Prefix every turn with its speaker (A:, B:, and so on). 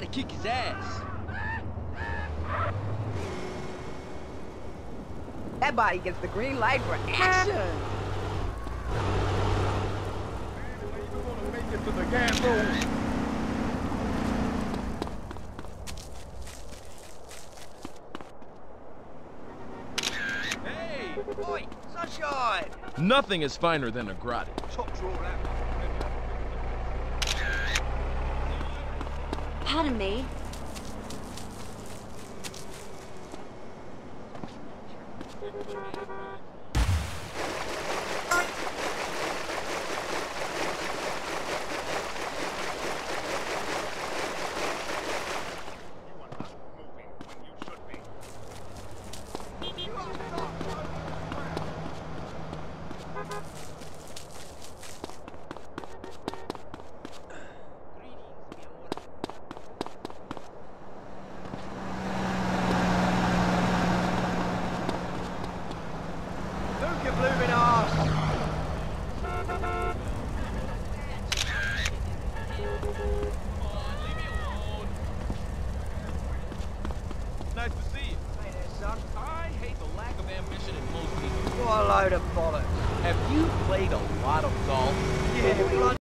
A: to kick his ass.
B: That body gets the green light for action.
C: Make it to the gas road.
A: Hey! Oi! Sunshine!
D: Nothing is finer than a grotty.
A: Top drawer out.
E: Pardon me.
B: Look at blooming arse.
D: Nice to see you.
B: Hey there, son.
D: I hate the lack of ambition in most people.
B: What a load of bollocks.
D: Have you played a lot of golf?
B: Yeah, well,